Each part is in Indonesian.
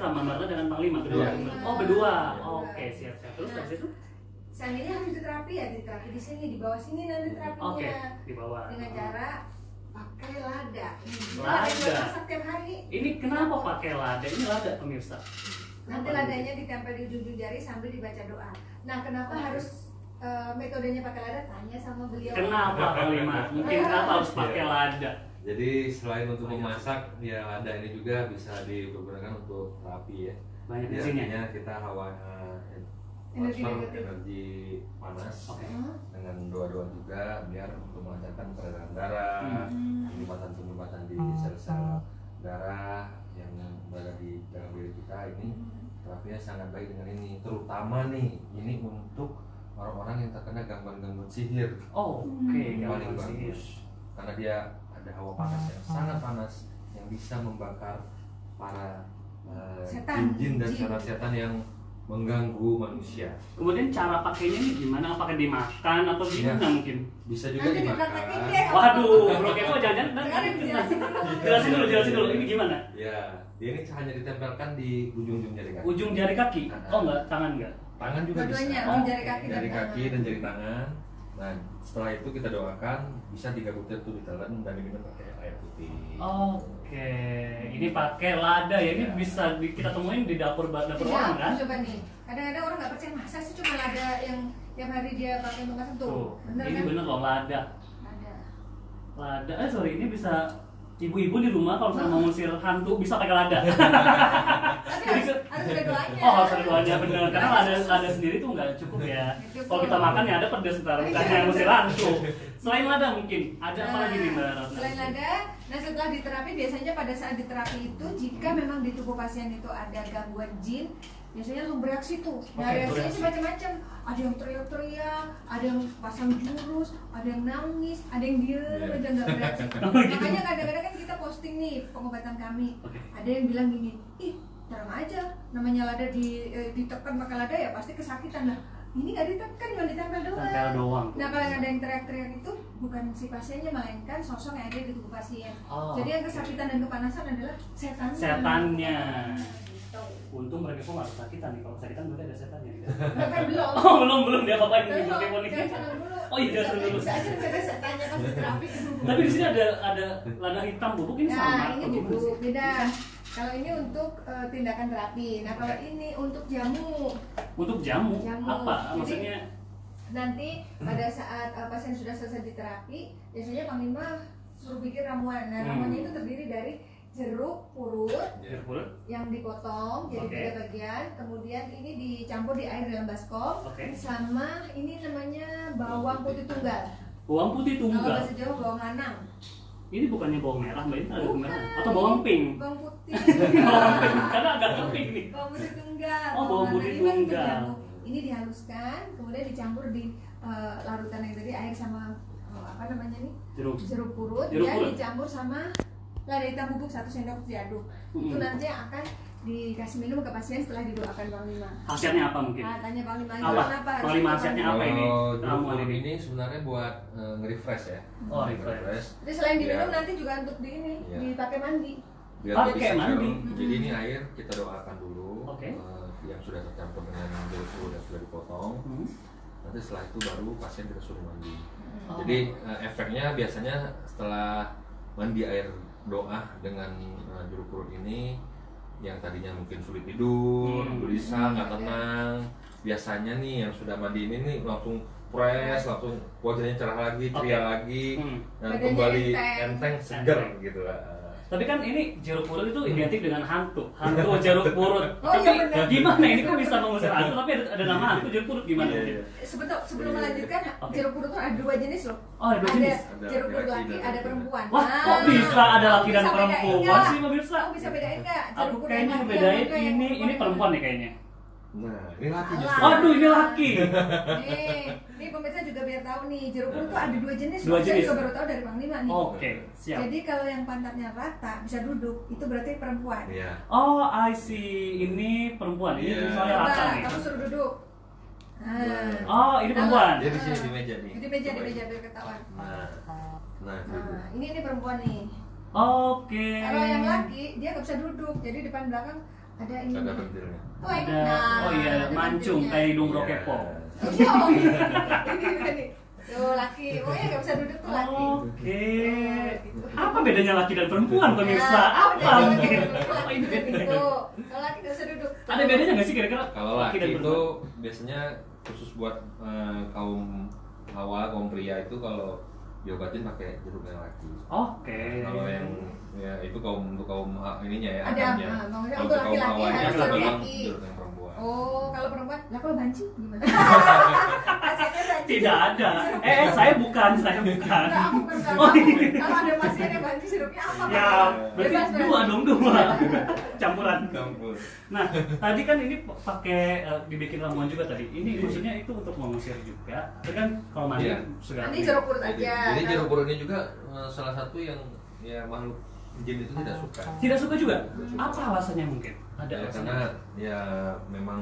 sama Mbak Ratna dengan Panglima berdua. Oh berdua. Oke, siap. Terus dari situ? Seandainya harus diterapi ya diterapi di sini, di bawah sini nanti terapinya. Oke, di bawah. Dengan cara pakai lada. Lada. Masak tiap hari. Ini kenapa pakai lada? Ini lada pemirsa. Nanti ladanya ditempel di ujung jari sambil dibaca doa. Nah, kenapa harus metodenya pakai lada? Tanya sama beliau. Kenapa Panglima? Mungkin kenapa harus pakai lada? Jadi selain untuk memasak, ya lada ini juga bisa digunakan untuk terapi ya. Banyak Jadi isinya. artinya kita energi panas dengan doa-doa juga biar untuk melancarkan peredaran darah, penyumbatan di sel-sel darah yang berada di dalam diri kita ini. Terapinya sangat baik dengan ini, terutama nih ini untuk orang-orang yang terkena gangguan-gangguan sihir. Oke, Paling bagus karena dia ada hawa panas yang sangat panas yang bisa membakar para jin-jin dan setan-setan yang mengganggu manusia. Kemudian cara pakainya ini gimana? Apakah dimakan atau gimana mungkin? Bisa juga dimakan. Waduh, Bro Kepo jangan jelasin dulu. Ini gimana? Ya, dia ini hanya ditempelkan di ujung-ujung jari kaki. Ujung jari kaki? Oh enggak, tangan enggak? Tangan juga bisa. Jari kaki dan jari tangan. Nah, setelah itu kita doakan bisa 3 butir tuh ditelan dan diminum pakai air putih. Oke, ini pakai lada ya. Ini bisa kita temuin di dapur orang kan? Coba nih. Kadang-kadang orang nggak percaya masa sih cuma lada yang tiap hari dia pakai untuk masak tuh. Bener ini kan? bener loh lada. Lada. Sorry, ini bisa ibu-ibu di rumah kalau saya mau ngusir hantu bisa pakai lada. Harus ada doanya. Oh, harus ada doanya bener. Karena lada sendiri tuh nggak cukup ya. Kalau kita makan ya ada pedas ntar, bukan yang ngusir hantu. Selain lada mungkin ada apa lagi nih Mbak Ratna? Selain lada, nah setelah diterapi biasanya pada saat diterapi itu jika memang di tubuh pasien itu ada gangguan jin, biasanya langsung bereaksi tuh. Nah, reaksinya sih macam-macam. Ada yang teriak-teriak, ada yang pasang jurus, ada yang nangis, ada yang diem aja nggak bereaksi. Makanya kadang-kadang kan kita posting nih pengobatan kami. Ada yang bilang gini, ih terang aja, namanya lada ditekan pakai lada ya pasti kesakitan lah. Ini nggak ditekan, cuma ditempel doang. Nah kalau ada yang teriak-teriak itu bukan si pasiennya, melainkan sosok yang ada di tubuh pasien. Jadi yang kesakitan dan kepanasan adalah setannya. Untung mereka kok nggak kesakitan nih. Kalau kesakitan berarti ada setannya. Belum. Oh belum dia apa-apain nih Kepo nih. Oh iya jangan dulu. Bisa aja ada setannya pas terapi. Tapi di sini ada lada hitam bubuk ini sama. Nah ini bubuk beda. Kalau ini untuk tindakan terapi. Nah kalau ini untuk jamu. Untuk jamu? Apa? Maksudnya? Nanti pada saat pasien sudah selesai diterapi, biasanya Panglima suruh bikin ramuan. Nah ramuannya itu terdiri dari jeruk purut yang dipotong jadi 3 bagian, kemudian ini dicampur di air dalam baskom, sama ini namanya bawang putih tunggal. Bawang putih tunggal? Kalau bahasa Jawa bawang lanang. Ini bukannya bawang merah Mbak, ini ada bawang merah atau bawang pink? Bawang putih. Bawang pink, karena agak pink nih. Bawang putih tunggal. Oh bawang putih tunggal. Ini dihaluskan, kemudian dicampur di larutan yang tadi air sama apa namanya nih? Jeruk purut. Dicampur sama lada hitam bubuk 1 sendok diaduk. Itu nanti akan dikasih minum ke pasien setelah didoakan Panglima. Khasiatnya apa mungkin? Tanya Panglima apa? Panglima khasiatnya apa ini? Ramuan ini sebenarnya buat nge-refresh ya. Oh refresh. Jadi selain diminum nanti juga untuk dipakai mandi. Biar pakai mandi. Jadi ini air kita doakan dulu. Yang sudah tercampur dengan jeruk purut yang sudah dipotong. Nanti setelah itu baru pasien kita suruh mandi. Jadi efeknya biasanya setelah mandi air doa dengan jeruk purut ini, yang tadinya mungkin sulit tidur, gelisah, nggak tenang, biasanya nih yang sudah mandi ini nih langsung fresh, langsung wajahnya cerah lagi, ceria lagi, dan kembali enteng, seger gitu lah. Tapi kan ini jeruk purut itu identik dengan hantu jeruk purut. Tapi gimana ini kok bisa mengusir hantu tapi ada nama hantu jeruk purut gimana? Sebelum melanjutkan, jeruk purut itu ada 2 jenis loh. Oh, ada 2 jenis. Ada jeruk purut laki, ada perempuan. Wah, kok bisa ada laki dan perempuan sih pemirsa? Kamu bisa bedain nggak? Aku kayaknya bedain ini perempuan nih kayaknya. Nah, ini laki justru. Waduh, ini laki. Nih pemirsa juga biar tahu nih, jeruk purut tuh ada 2 jenis. 2 jenis. Saya juga baru tahu dari Panglima nih. Oke, siap. Jadi kalau yang pantatnya rata bisa duduk, itu berarti perempuan. Iya. Oh, I see. Ini perempuan. Ini soalnya rata nih. Kamu suruh duduk. Oh, ini perempuan. Dia di sini di meja nih. Di meja biar ketahuan. Nah, ini perempuan nih. Oke. Kalau yang laki dia nggak bisa duduk, jadi depan belakang Ada ini. Ada pentilnya. Ada, oh iya, mancung kayak hidung rokepo. Oh, ini. Tuh laki, pokoknya nggak bisa duduk tuh laki. Oke. Apa bedanya laki dan perempuan pemirsa? Apa mungkin? Oh, ini bedanya. Kalau laki nggak bisa duduk. Ada bedanya nggak sih kira-kira? Kalau laki dan itu perempuan? biasanya khusus buat kaum hawa, kaum pria itu kalau diobatin pakai jeruk yang laki. Oke. Kalau yang ya itu untuk kaum ininya ya, Ada, akamnya. maksudnya Kalau untuk kaum laki-laki hawanya harus itu jeruk memang laki. jeruk yang perempuan. Oh, kalau perempuan, lah kalau banci gimana? Pasiennya banci. Tidak ada. Saya bukan. Enggak, aku bukan Oh, iya. kalau ada pasien yang banci sirupnya apa? Ya, berarti Bebas, dua dong, dua. Campuran. Campur. Nah, tadi kan ini pakai dibikin ramuan juga tadi. Ini maksudnya itu untuk mengusir juga. Tapi kan kalau mandi Iya. segala. Nanti jeruk purut aja. Jadi jeruk purut ini juga salah satu yang ya makhluk jin itu tidak suka. Tidak suka juga? Apa alasannya mungkin? Ada Ya, alasannya? karena ya memang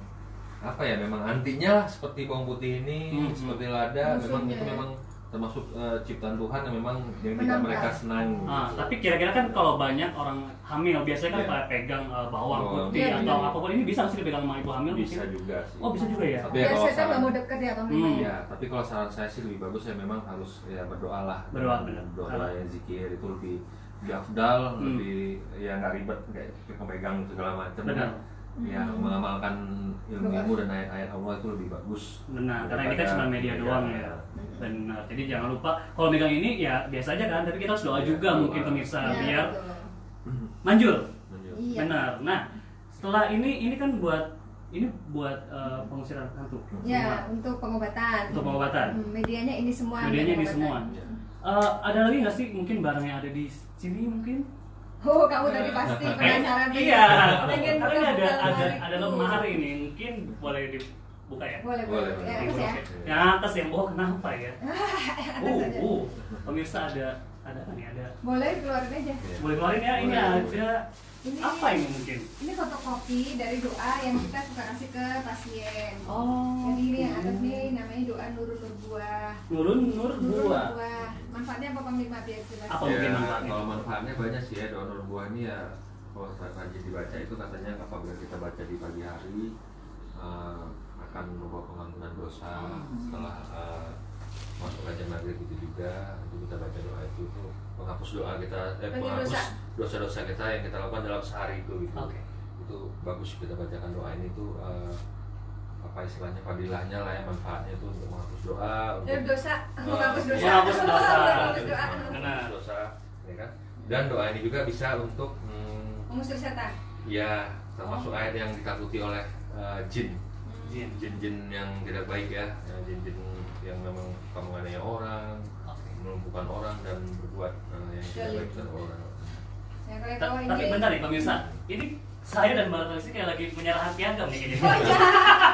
apa ya, memang antinya lah seperti bawang putih ini, seperti lada, memang Musuhnya. itu memang termasuk ciptaan Tuhan yang memang yang tidak Menambah. mereka senang. Tapi kira-kira kan kalau banyak orang hamil biasanya kan Iya. pada pegang bawang Bawang putih putih. atau apapun, ini bisa nggak sih dipegang sama ibu hamil? Bisa mungkin? juga sih. Oh, bisa juga ya. Tapi ya kalau Biasanya nggak saran, mau deket ya bang. ya, tapi kalau saran saya sih lebih bagus ya memang harus ya berdoa lah. Berdoa, benar. Berdoa ya, zikir itu lebih afdal, lebih ya nggak ribet kayak pegang segala macam. Benar. Ya mengamalkan ilmu dan ayat-ayat Allah itu lebih bagus. Benar, karena ini kan cuma media doang ya. Benar. Jadi jangan lupa kalau megang ini ya biasa aja kan, tapi kita harus doa juga doa. mungkin pemirsa Iya, biar betul. manjur. Iya. Benar. Nah, setelah ini kan buat pengusiran hantu. Ya, untuk pengobatan. Untuk pengobatan. Medianya ini semua. Medianya ini pengobatan. semua. Ya. Ada lagi nggak sih mungkin barang yang ada di sini mungkin? Oh, kamu tadi pasti penasaran. Iya. Pengen Karena ini buka-buka ada lemari itu. lemari ini, mungkin boleh dibuka ya. Boleh, Boleh, boleh. Ya, boleh. terus ya. Yang atas yang bawah kenapa ya? Atas aja. Pemirsa ada apa nih? Ada. Boleh keluarin aja. Boleh keluarin ya. Ini Boleh. ada Ini apa ini mungkin? Ini fotokopi dari doa yang kita suka kasih ke pasien. Oh. Jadi ini yang atas nih namanya doa Nurun Nur Buah. Nurun Nur Nurun Buah. Nur Buah. Manfaatnya apa Panglima biar jelas? Apa? Ya, mungkin manfaatnya? kalau manfaatnya banyak sih ya. Donor buah ini ya kalau rajin dibaca itu katanya apabila kita baca di pagi hari akan membawa pengampunan dosa. Setelah masuk aja maghrib itu juga itu kita baca doa itu menghapus doa kita Bagi menghapus dosa. dosa-dosa kita yang kita lakukan dalam sehari itu gitu. Oke. Itu bagus kita bacakan doa ini tuh apa istilahnya fadilahnya lah ya, manfaatnya itu untuk menghapus doa, Ya, dosa, menghapus dosa. menghapus dosa. Menghapus doa. Benar. dosa, ya kan? Dan doa ini juga bisa untuk Mengusir setan. ya termasuk ayat yang ditakuti oleh jin, Jin. jin-jin yang tidak baik ya, jin-jin yang memang suka menganiaya orang, melumpuhkan orang dan berbuat yang tidak baik terhadap orang. Yang kalian tahu Tapi ini. bentar nih pemirsa, ini saya dan Mbak Talisi kayak lagi penyerahan piagam nih kayaknya. Oh iya.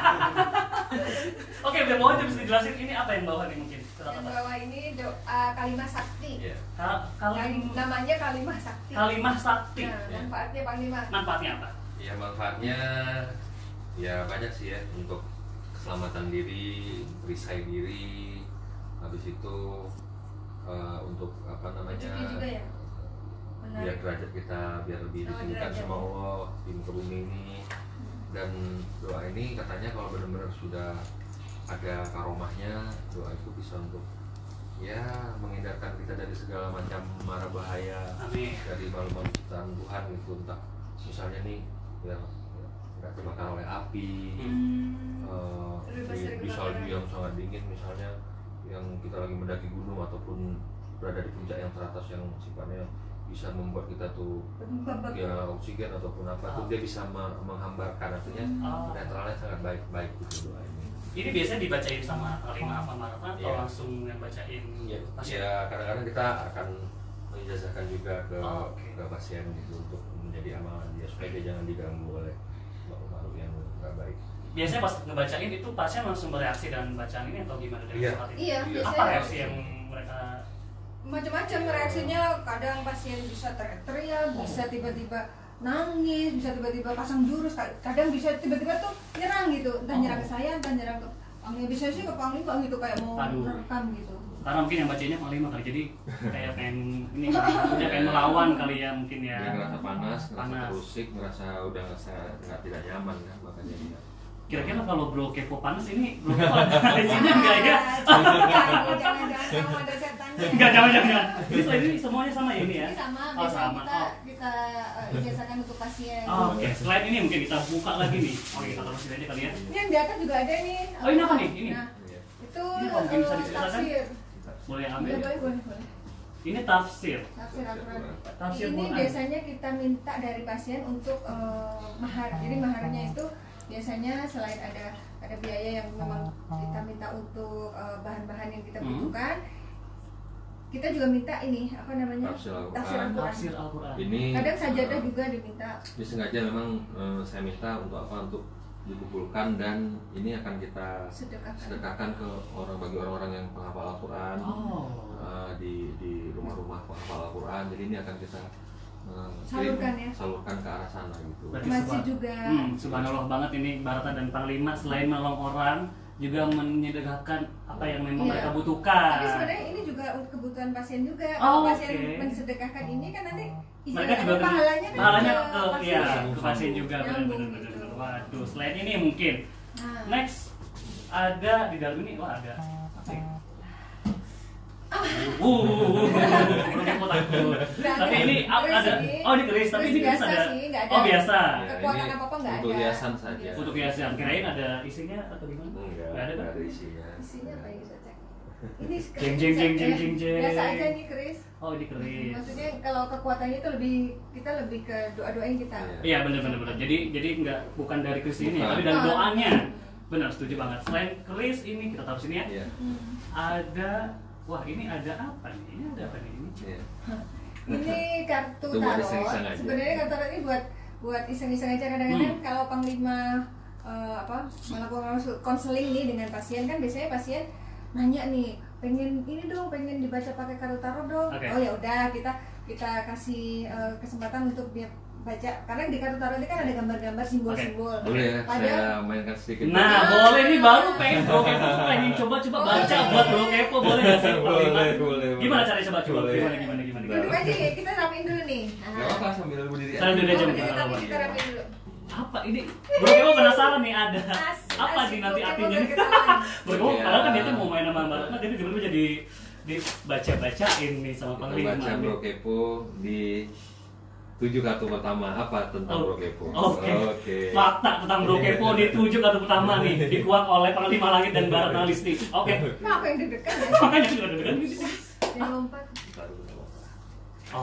Oke, udah bawah aja bisa dijelasin ini apa yang bawah nih mungkin. Yang bawah ini doa kalimah sakti. Iya. Namanya kalimah sakti. Kalimah sakti. Nah, manfaatnya Panglima. Manfaatnya apa? Ya manfaatnya ya banyak sih ya, untuk keselamatan diri, perisai diri, habis itu untuk apa namanya? Rezeki juga ya? Benar. Biar derajat kita biar lebih Oh, ditinggikan derajat. sama Allah di muka bumi ini. Dan doa ini katanya kalau benar-benar sudah ada karomahnya, doa itu bisa untuk ya menghindarkan kita dari segala macam mara bahaya, Amin. dari makhluk ciptaan Tuhan gitu, entah misalnya nih ya nggak terbakar oleh api, Bebas dari di salju kebakaran. yang sangat dingin misalnya, yang kita lagi mendaki gunung ataupun berada di puncak yang teratas yang sifatnya bisa membuat kita tuh ya oksigen ataupun apa tuh dia bisa menghambarkan, artinya netralnya sangat baik gitu doa ini. Ini biasanya dibacain sama Kalimah apa Marata atau Iya. langsung yang bacain pasien? Ya kadang-kadang kita akan menjazahkan juga Oke. ke pasien gitu untuk menjadi amalan dia supaya dia jangan diganggu oleh makhluk yang nggak baik. Biasanya pas ngebacain itu pasien langsung bereaksi dengan bacaan ini atau gimana dari Iya. saat ini? Iya, Iya. Apa biasanya reaksi yang mereka? macam-macam reaksinya. Kadang pasien bisa teriak-teriak, bisa tiba-tiba nangis, bisa tiba-tiba pasang jurus, kadang bisa tiba-tiba tuh nyerang gitu, entah nyerang ke saya, entah nyerang ke Panglima. Bisa sih ke Panglima gitu kayak mau Aduh. merekam gitu. Karena mungkin yang bacanya panglima kali, jadi kayak pengen ini pengen melawan kali ya mungkin ya. Dia ngerasa panas, ngerasa terusik, ngerasa udah nggak tidak nyaman kan, makanya dia. Kira-kira kalau Bro Kepo panas ini Bro Kepo ada isinya enggak ya? Jangan-jangan kamu ada setannya. Enggak, jangan. Ini semuanya sama ini ya? Ini sama, Oh, biasanya sama. kita ijazahkan untuk pasien. Oke, selain ini mungkin kita buka lagi nih. Oke, kita terusin aja kali ya. Ini yang di atas juga ada nih. Oh, ini apa nih? Ini? Nah, itu Ini kalau mungkin bisa diceritakan? tafsir. Boleh Ya, ambil? boleh. Ini tafsir. Tafsir Al-Quran. Tafsir Ini Quran. biasanya kita minta dari pasien untuk mahar. Jadi maharnya itu biasanya selain ada biaya yang memang kita minta untuk bahan-bahan yang kita butuhkan, kita juga minta ini apa namanya, Tafsir Al-Quran. Tafsir Al-Quran. Ini kadang sajadah juga diminta. ini sengaja memang saya minta untuk apa, untuk dikumpulkan dan ini akan kita sedekahkan ke bagi orang-orang yang penghafal Al-Quran. Di rumah-rumah penghafal Al-Quran. Jadi ini akan kita salurkan ke arah sana gitu. Masih juga. Subhanallah banget ini Barata dan Panglima selain menolong orang juga menyedekahkan apa yang memang mereka butuhkan. Tapi sebenarnya ini juga untuk kebutuhan pasien juga. Oh, Kalau pasien mensedekahkan ini kan nanti mereka juga pahalanya ke pasien juga. Benar. Waduh, selain ini mungkin next ada di dalam ini ada apa ya? Takut. Tapi ini ada. Oh, ini keris, tapi ini keris ada. Oh, biasa. Kekuatan apa nggak ada. Untuk hiasan saja. Untuk hiasan. Kirain ada isinya atau gimana? Enggak ada kan? Isinya apa yang kita cek? Ini jeng. Biasa aja nih keris. Oh, ini keris. Maksudnya kalau kekuatannya itu kita lebih ke doa-doain kita. Iya, benar. Jadi bukan dari keris ini, tapi dari doanya. Benar, setuju banget. Selain keris ini kita taruh sini ya. Ada. Wah, ini ada apa nih? Ini ada apa nih? Ini kartu tarot. Sebenarnya kartu tarot ini buat iseng-iseng aja. Kadang-kadang kalau Panglima melakukan konseling nih dengan pasien, kan biasanya pasien nanya nih, pengen dibaca pakai kartu tarot dong. Oh ya udah, kita kasih kesempatan untuk dia baca, karena di kartu tarot ini kan ada gambar-gambar simbol-simbol. Boleh ya, saya mainkan sedikit. Nah, boleh nih, baru pengen Bro Kepo pengen coba baca buat Bro Kepo, boleh nggak sih? Boleh. Gimana caranya coba? Gimana? Duduk aja ya, kita rapiin dulu nih. Gak apa sambil berdiri aja. Sambil aja Tapi kita rapiin dulu. Apa ini? Bro Kepo penasaran nih ada apa nih nanti artinya? Bro Kepo padahal kan dia tuh mau main sama Mbak Ratna, tapi tiba-tiba jadi dibaca-bacain nih sama Panglima. Baca Bro Kepo di 7 kartu pertama apa tentang Bro Kepo? Oke. Fakta tentang Bro Kepo di 7 kartu pertama nih dikuak oleh Panglima Langit dan Barat Listi. Oke. Apa yang deg-degan ya? Makanya sudah deg-degan gitu. Jangan lompat. Oh,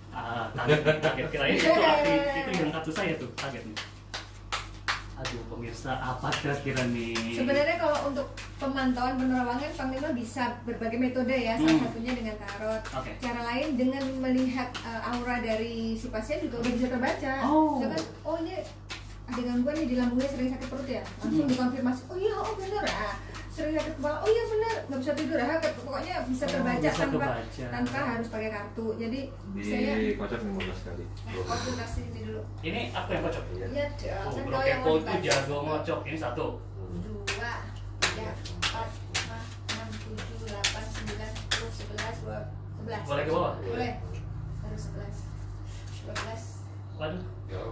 kaget kirain itu yang kartu saya tuh, kaget nih. Aduh pemirsa, apa kira-kira nih? Sebenarnya kalau untuk pemantauan penerangan Panglima bisa berbagai metode ya, salah satunya dengan tarot. Cara lain dengan melihat aura dari si pasien juga udah bisa terbaca. Misalkan, oh ini ada gangguan nih di lambungnya, sering sakit perut ya, langsung dikonfirmasi. Oh iya, bener sering sakit kepala. Oh iya bener, nggak bisa tidur pokoknya bisa terbaca tanpa harus pakai kartu. Jadi saya kocok 15 kali. konsultasi ini dulu. Ini aku yang kocok. Iya dong. Bro Kepo itu jago ngocok. Ini 1, 2, 3, 4, 5, 6, 7, 8, 9, 10, 11, 12. Boleh ke bawah? Boleh. Harus 11, 12. Waduh.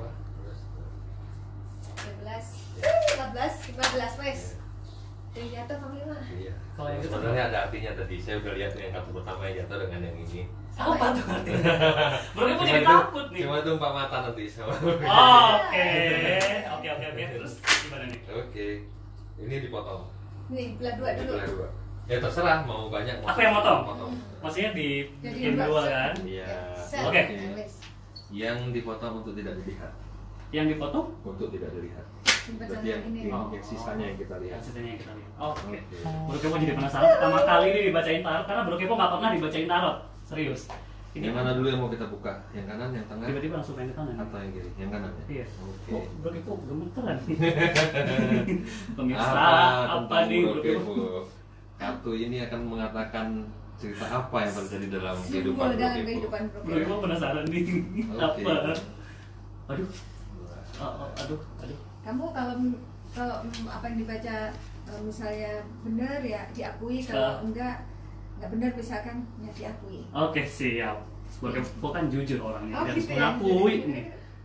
13, 14, 15, wes. Yang jatuh Panglima. Iya. Kalau yang sebenarnya ada artinya tadi. Saya udah lihat yang kartu pertama yang jatuh dengan yang ini. Apa tuh artinya? Bro Kepo jadi takut nih. Cuma itu 4 mata nanti sama. Oke. Terus gimana nih? Oke. Ini dipotong. Nih, belah dua dulu. Belah 2. Ya terserah mau banyak. Apa yang motong? Maksudnya dibikin 2 kan? Iya. Oke. Yang dipotong untuk tidak dilihat. Yang dipotong? Untuk tidak dilihat. Berarti yang sisanya yang kita lihat. Oke. Bro Kepo jadi penasaran pertama kali ini dibacain tarot, karena Bro Kepo nggak pernah dibacain tarot. Serius. Ini yang mana dulu yang mau kita buka? Yang kanan, yang tengah? Tiba-tiba langsung main ke kanan. Atau yang kiri? Yang kanan ya? Iya. Oke. Bro Kepo gemeteran. Pemirsa, apa nih Bro Kepo? Kartu ini akan mengatakan cerita apa yang terjadi dalam kehidupan Bro Kepo. Bro Kepo penasaran nih. Apa? Aduh. Kamu kalau apa yang dibaca misalnya benar ya diakui, kalau enggak nggak benar misalkan ya diakui. Oke, siap. Bro Kepo kan jujur orangnya, dia harus gitu ya. mengakui nih.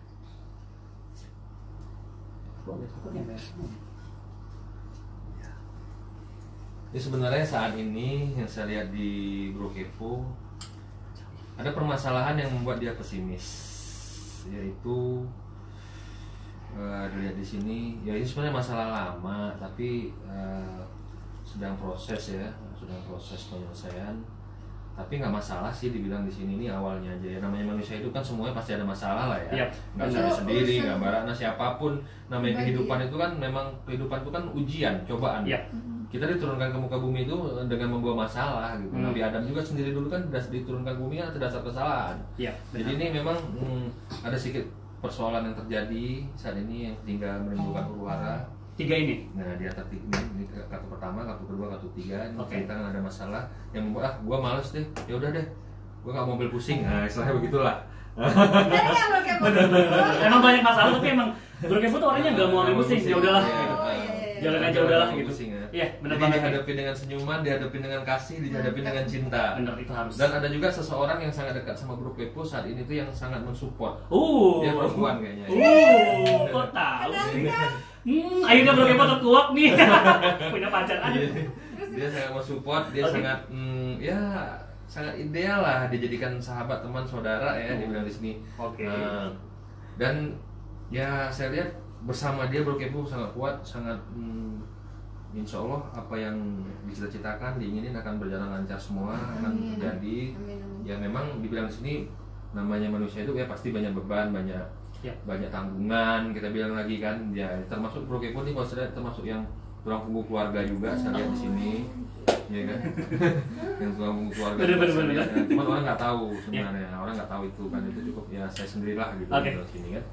Ini sebenarnya saat ini yang saya lihat di Bro Kepo ada permasalahan yang membuat dia pesimis, yaitu dilihat di sini, ya ini sebenarnya masalah lama tapi sedang proses penyelesaian. Tapi nggak masalah sih dibilang di sini, ini awalnya aja ya, namanya manusia itu kan semuanya pasti ada masalah lah ya. Nggak saya sendiri, nggak barana siapapun, namanya kehidupan itu kan memang kehidupan itu kan ujian, cobaan. Kita diturunkan ke muka bumi itu dengan membawa masalah gitu. Nabi Adam juga sendiri dulu kan diturunkan ke bumi kan atas dasar kesalahan. Jadi ini memang ada sedikit persoalan yang terjadi saat ini yang tinggal menimbulkan huru-hara. 3 ini. Nah, di atas ini kartu pertama, kartu kedua, kartu 3 ini kita kan ada masalah yang membuat gua males deh. Ya udah deh. Gua nggak mau ambil pusing. Nah, istilahnya begitulah. Emang banyak masalah tapi emang Bro Kepo tuh orangnya nggak mau ambil pusing. Ya udahlah gitu. Jalan aja udahlah gitu. Iya, benar banget. Dihadapi dengan senyuman, dihadapi dengan kasih, dihadapi dengan cinta. Benar, itu harus. Dan ada juga seseorang yang sangat dekat sama Bro Kepo saat ini tuh yang sangat mensupport. Dia perempuan kayaknya. Kok tahu sih? Akhirnya Bro Kepo terkuak nih. Punya pacar aja. Dia sangat mensupport, dia sangat ya sangat ideal lah dijadikan sahabat, teman, saudara ya dibilang di sini. Dan ya saya lihat bersama dia Bro Kepo sangat kuat, sangat insya Allah apa yang dicita-citakan, diinginin akan berjalan lancar semua, akan terjadi. Ya memang dibilang di sini namanya manusia itu ya pasti banyak beban, banyak tanggungan, kita bilang lagi kan, ya termasuk Bro Kepo nih kalau saya termasuk yang tulang punggung keluarga juga saya lihat di sini, ya kan, yang tulang punggung keluarga. Cuman orang nggak tahu sebenarnya, orang nggak tahu itu kan, itu cukup ya saya sendirilah gitu di sini kan.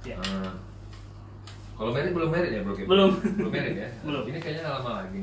Kalau merit belum merit ya Bro Kepo? Belum merit ya? Belum. Ini kayaknya nggak lama lagi.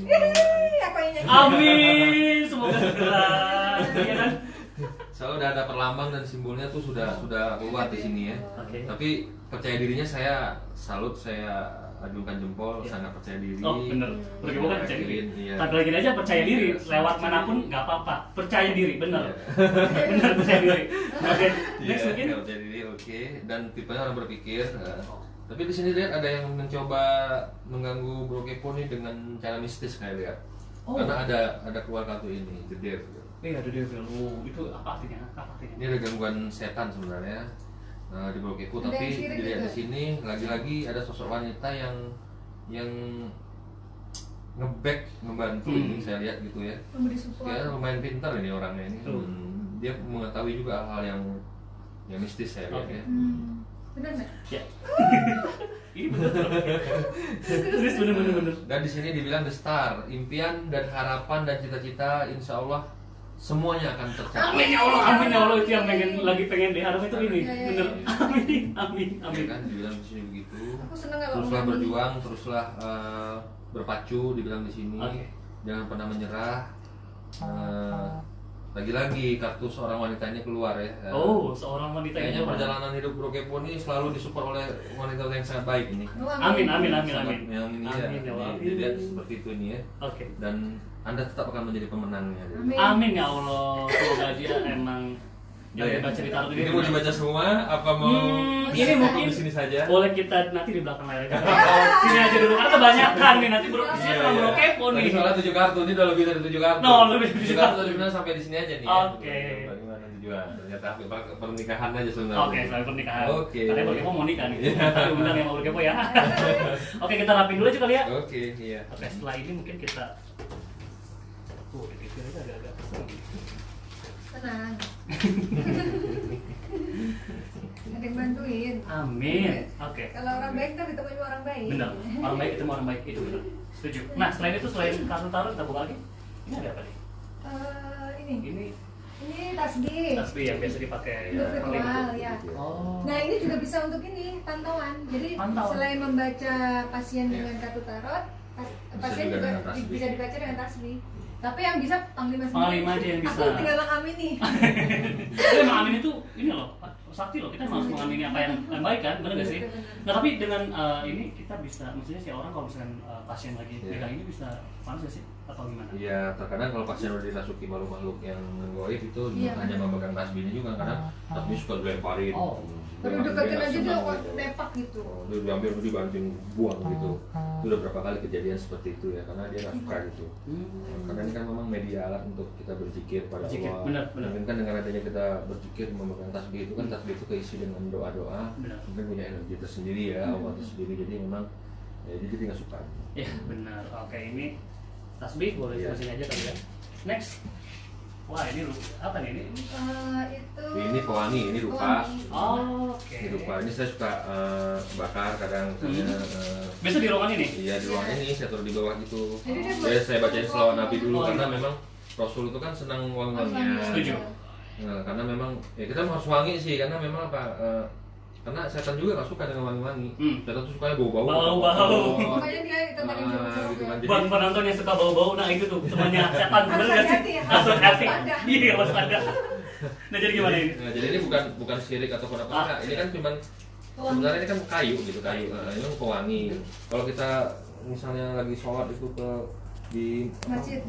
Amin, semoga segera. Iya kan? Soalnya udah ada perlambang dan simbolnya tuh sudah keluar di sini ya. Tapi percaya dirinya saya salut, saya ajungkan jempol, sangat percaya diri. Oh bener, Bro Kepo kan percaya diri. Tapi lagi aja percaya diri, lewat manapun nggak apa-apa. Percaya diri, bener. Bener percaya diri. Oke, next mungkin. Percaya diri, oke. Dan tipenya orang berpikir. Tapi di sini lihat ada yang mencoba mengganggu Bro Kepo nih dengan cara mistis kayak lihat. Karena ada keluar kartu ini, The Devil. Iya, The Devil. Itu apa artinya? Ini ada gangguan setan sebenarnya. Di Bro Kepo, tapi dilihat di sini lagi-lagi ada sosok wanita yang nge-back, membantu ini saya lihat gitu ya. Kayaknya lumayan pintar ini orangnya ini. Dia mengetahui juga hal-hal yang mistis saya lihat ya. Benar nggak? Ya. Ini benar. Terus benar. Dan di sini dibilang the star, impian dan harapan dan cita-cita insya Allah semuanya akan tercapai. Amin ya Allah, itu yang lagi pengen diharap itu ini. Bener. Amin. Kan dibilang di sini begitu. Aku seneng kalau teruslah berjuang, teruslah berpacu dibilang di sini. Jangan pernah menyerah. Lagi-lagi kartu seorang wanita ini keluar ya. Seorang wanita ini. Kayaknya perjalanan hidup Bro Kepo ini selalu disupport oleh wanita yang sangat baik ini. Amin. Yang ini ya. Dilihat seperti itu ini ya. Dan Anda tetap akan menjadi pemenangnya. Amin ya Allah. Semoga dia emang baca cerita ini mau dibaca semua apa mau ini mungkin di sini saja boleh kita nanti di belakang layar aja. Sini aja dulu karena kebanyakan nih nanti Bro Kepo nih. Soalnya 7 kartu ini udah lebih dari 7 kartu. Lebih dari 7 kartu tadi benar sampai di sini aja nih. Bagaimana tujuan? Ternyata pernikahan aja sebenarnya. Selain pernikahan. Katanya Bro Kepo mau nikah nih. Tapi undang yang mau Bro Kepo ya. Oke, kita rapin dulu aja kali ya. Iya. Oke, setelah ini mungkin kita itu agak kesel. Tenang. Ada yang bantuin. Amin. Oke. Kalau orang baik kan ketemu orang baik. Benar. Orang baik ketemu orang baik itu benar. Setuju. Nah, selain itu selain kartu tarot kita buka lagi. Ini ada apa nih? Ini tasbih. Tasbih yang biasa dipakai untuk ritual ya. Nah, ini juga bisa untuk ini pantauan. Jadi selain membaca pasien dengan kartu tarot, pasien juga bisa dibaca dengan tasbih. Tapi yang bisa Panglima sendiri. Panglima aja yang bisa. Aku tinggal mengamini. Tapi mengamini itu ini loh, sakti loh. Kita harus mengamini apa yang baik kan, benar nggak sih? Nah tapi dengan ini kita bisa, maksudnya si orang kalau misalkan pasien lagi pegang ini bisa panas nggak sih atau gimana? Iya, terkadang kalau pasien udah dirasuki makhluk-makhluk yang goib itu hanya memegang tasbihnya juga, karena tasbih suka dilemparin. Baru deketin aja dia kok tepak gitu. Dia diambil, dibanting, buang gitu. Itu udah berapa kali kejadian seperti itu ya, karena dia nggak suka gitu. Karena ini kan memang media alat untuk kita berzikir pada Allah. Benar. Mungkin kan dengan adanya kita berzikir memegang tasbih itu kan tasbih itu keisi dengan doa-doa. Mungkin punya energi tersendiri ya, Allah tersendiri. Jadi memang ya, jadi nggak suka. Ya benar. Oke, ini tasbih boleh sini aja kali ya. Next. Wah ini apa nih ini? Itu. Ini pewangi, ini dupa. Oke. Ini dupa. Ini saya suka bakar kadang. Biasa di ruangan ini? Iya di ruangan ini saya taruh di bawah gitu. Jadi saya bacain selawat Nabi dulu karena memang Rasul itu kan senang wangi-wangian. Setuju. Nah, karena memang ya kita harus wangi sih karena memang apa? Karena setan juga nggak suka dengan wangi-wangi. Setan tuh sukanya bau-bau. Makanya dia gitu kan. Buat penonton yang suka bau-bau, nah itu tuh temannya setan, bener nggak sih? Harus hati. Iya harus ada. Nah jadi gimana ini? Nah jadi ini bukan syirik ataupun apa enggak. Ini kan cuman sebenarnya ini kan kayu gitu kayu. Ini pewangi. Kalau kita misalnya lagi sholat itu di masjid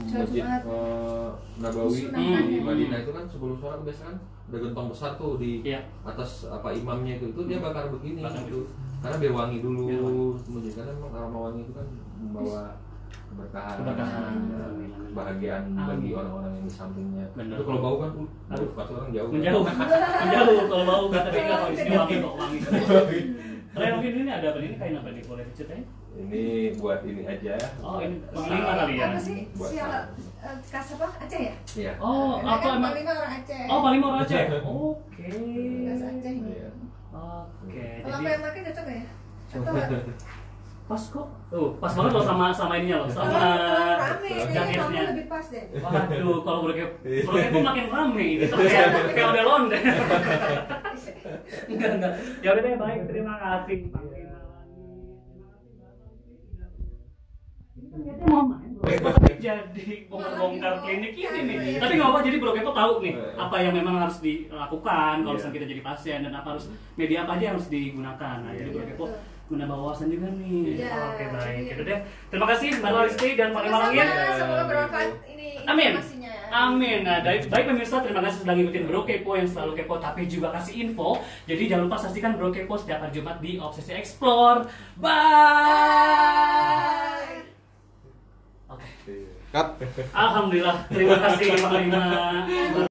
Nabawi di Madinah itu kan sebelum sholat biasa kan ada gentong besar tuh di atas apa imamnya itu dia bakar begini gitu karena biar wangi dulu kemudian karena memang aroma wangi itu kan membawa keberkahan kebahagiaan bagi orang-orang yang di sampingnya. Itu kalau bau kan pasti orang jauh kalau bau kata dia kalau istri wangi kok wangi. Kalian mungkin ini ada apa ini kain apa nih boleh diceritain? Ini buat ini aja. Oh ini Panglima kali ya? Apa sih? Kas apa? Aceh ya? Iya. Oh apa emang? Panglima orang Aceh. Oh Panglima orang Aceh? Oke. Kas Aceh ini. Oke. Kalau aku yang pakai cocok ya? Atau pas kok? Pas banget loh sama ininya loh, sama jaketnya. Lebih pas deh. Waduh, kalau brokepo makin rame ini. Kayak udah londe. Enggak. Ya udah deh, baik. Terima kasih. Jadi bongkar klinik ini nih. Tapi nggak apa-apa, jadi brokepo tahu nih apa yang memang harus dilakukan kalau misalnya kita jadi pasien dan apa harus media apa aja yang harus digunakan. Nah, jadi brokepo menambah wawasan juga nih. Oke baik, itu deh. Terima kasih Mbak Lalisti dan Pak Malangin. Semoga bermanfaat ini. Amin. Amin. Nah, baik pemirsa, terima kasih sudah ngikutin Bro Kepo yang selalu kepo tapi juga kasih info. Jadi jangan lupa saksikan Bro Kepo setiap hari Jumat di Obsesi Explore. Bye. Oke. Alhamdulillah. Terima kasih Pak Lima.